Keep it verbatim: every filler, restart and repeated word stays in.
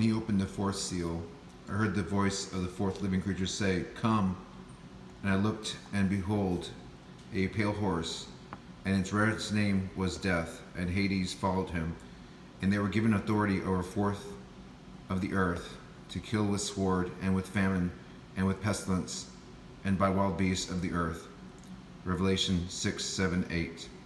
he opened the fourth seal, I heard the voice of the fourth living creature say, "Come." And I looked, and behold, a pale horse, and its rider's name was Death, and Hades followed him. And they were given authority over a fourth of the earth, to kill with sword, and with famine, and with pestilence, and by wild beasts of the earth. Revelation six, seven, eight.